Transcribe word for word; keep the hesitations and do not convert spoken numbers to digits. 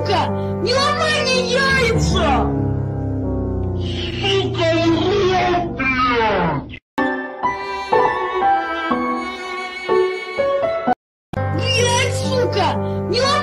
сука! Не ломай мне яйца! Сука, урод, блядь! Блядь, сука! Не ломай!